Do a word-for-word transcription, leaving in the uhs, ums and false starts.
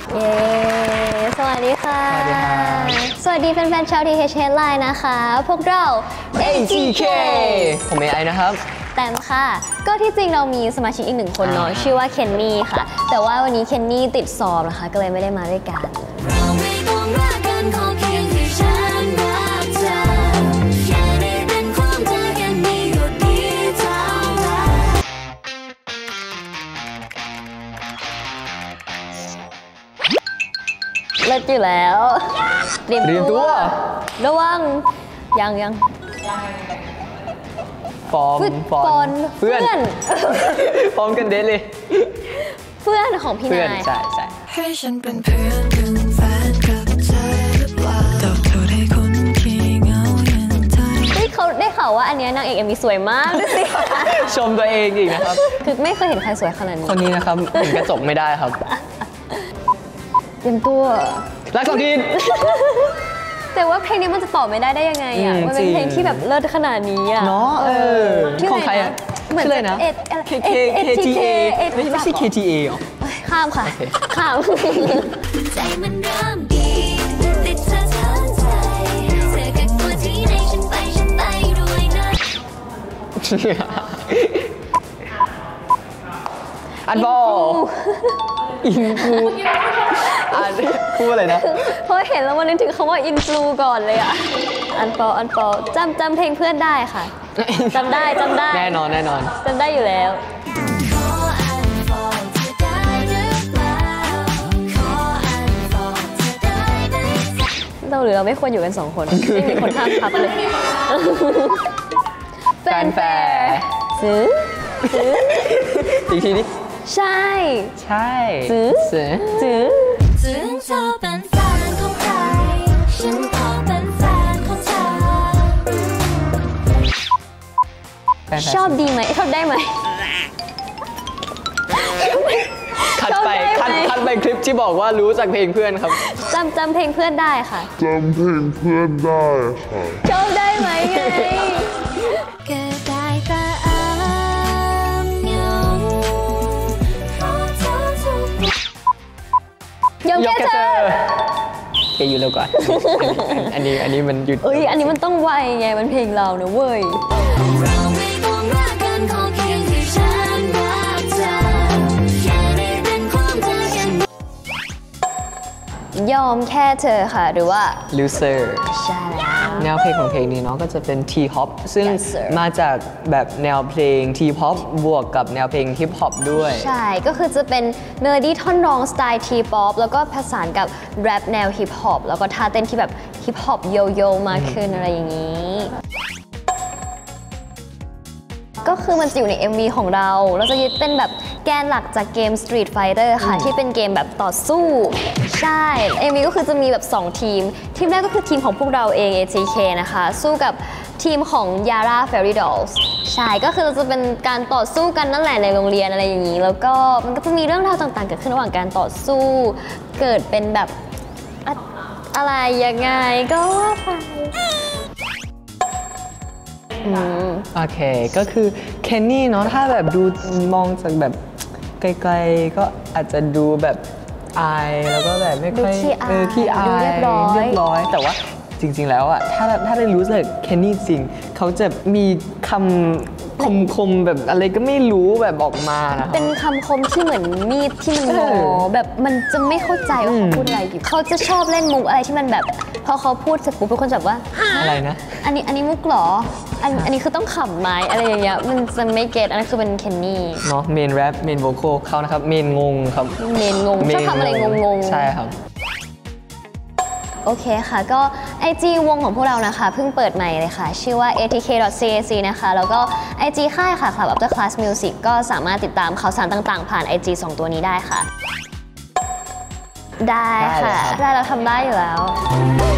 เย้สวัสดีค่ะสวัสดีค่ะสวัสดีแฟนๆชาว ที เอช Headline นะคะพวกเราเอ ที เค ผมเอไอนะครับแตมค่ะก็ที่จริงเรามีสมาชิกอีกหนึ่งคนเนาะชื่อว่าเคนนี่ค่ะแต่ว่าวันนี้เคนนี่ติดสอบนะคะก็เลยไม่ได้มาด้วยกันเลิศอยู่แล้วเตรียมตัวระวังยังยังฟอร์มฟอร์มเพื่อนฟอร์มกันเด็ดเลยเพื่อนของพี่นายใช่ใช่ให้ฉันเป็นเพื่อนเป็นแฟนกับเธอหรือเปล่าตอบเธอได้คนขี้เหงาอย่างเธอที่เขาได้ข่าวว่าอันนี้นางเอกเอ็มวีสวยมากดูสิชมตัวเองอีกนะครับคือไม่เคยเห็นใครสวยขนาดนี้คนนี้นะครับเห็นกระจกไม่ได้ครับเตรียมตัวรักสองทีแต่ว่าเพลงนี้มันจะตอบไม่ได้ได้ยังไงอ่ะมันเป็นเพลงที่แบบเลิศขนาดนี้อ่ะเนาะเออของใครอ่ะเหมือนเลยนะ เค ที เอ ไม่ใช่ เค ที เอ หรอข้ามค่ะข้ามใจมันเริ่มดีติดเธอทั้งใจเธอกับตัวที่ในฉันไปฉันไปด้วยนะอันบอลอินฟูอ่านพูดอะไรนะเพราะเห็นแล้วมันนึกถึงคำว่าอินฟลูก่อนเลยอ่ะอันฟออันฟอจำจำเพลงเพื่อนได้ค่ะจำได้จำได้แน่นอนแน่นอนจำได้อยู่แล้วเราเหลือไม่ควรอยู่กันสองคนไม่มีคนห้ามพับเลยแฟนแฟร์ซื้อซื้ออีกทีนี้ใช่ใช่ซื้อซื้อซื้อถึงเธอเป็นแฟนของใครฉันก็เป็นแฟนของเธอชอบดีไหมชอบได้ไหมคัดไปคัดคัดไปคลิปที่บอกว่ารู้จากเพลงเพื่อนครับจำจำเพลงเพื่อนได้ค่ะจำเพลงเพื่อนได้ค่ะชอบได้ไหมไงก็ได้แต่อ้างยองยอมแค่เธอแกอยู่เร็วก่อนอันนี้อันนี้มันหยุดเอ้ยอันนี้มันต้องไวไงมันเพลงเราเนอะเว้ยยอมแค่เธอค่ะหรือว่า loser ใช่แล้วแนวเพลงของเพลงนี้เนาะก็จะเป็น T-pop ซึ่ง yes, มาจากแบบแนวเพลง T-pop บวกกับแนวเพลง Hip Hop ด้วยใช่ก็คือจะเป็นเมโลดี้ท่อนร้องสไตล์ T-pop แล้วก็ผสานกับแรปแนว Hip Hop แล้วก็ท่าเต้นที่แบบ Hip Hop โยโย่มากขึ้นอะไรอย่างนี้ก็คือมันจะอยู่ใน เอ็ม วี ของเราเราจะยึดเป็นแบบแกนหลักจากเกม Street Fighter ค่ะที่เป็นเกมแบบต่อสู้ใช่ เอ็ม วี ก็คือจะมีแบบสองทีมทีมแรกก็คือทีมของพวกเราเอง เอ ที เค นะคะสู้กับทีมของ Yara Fairy Dolls ใช่ก็คือเราจะเป็นการต่อสู้กันนั่นแหละในโรงเรียนอะไรอย่างนี้แล้วก็มันก็จะมีเรื่องราวต่างๆเกิดขึ้นระหว่างการต่อสู้เกิดเป็นแบบอะไรยังไงก็ว่าไปโอเคก็คือเคนนี่เนาะถ้าแบบดูมองจากแบบไกลๆก็อาจจะดูแบบอายแล้วก็แบบไม่ค่อยเออขี้อายเรียบร้อยเรียบร้อยแต่ว่าจริงๆแล้วอะถ้าถ้าได้รู้เลยเคนนี่จริงเขาจะมีคำคมๆแบบอะไรก็ไม่รู้แบบออกมานะเป็นคำคมที่เหมือนมีดที่มันหมอแบบมันจะไม่เข้าใจว่าเขาพูดอะไรอยู่เขาจะชอบเล่นมุกอะไรที่มันแบบพอเขาพูดเสร็จปุ๊บเป็นคนแบบว่าอะไรนะอันนี้อันนี้มุกหรออันอันนี้คือต้องขำไหมอะไรอย่างเงี้ยมันจะไม่เก็ตอันนั้นคือเป็นเคนนี่เนาะเมนแรปเมนโวคอลเขานะครับเมนงงครับเมนงงชอบทำอะไรงงๆใช่ครับโอเคค่ะก็ ไอ จี วงของพวกเรานะคะเพิ่งเปิดใหม่เลยค่ะชื่อว่า เอ ที เค ดอท ซี เอ ซี นะคะแล้วก็ ไอ จี ค่ายค่ะ Club After Class Music ก็สามารถติดตามข่าวสารต่างๆผ่าน ไอ จี สองตัวนี้ได้ค่ะได้ค่ะได้เราทำได้อยู่แล้ว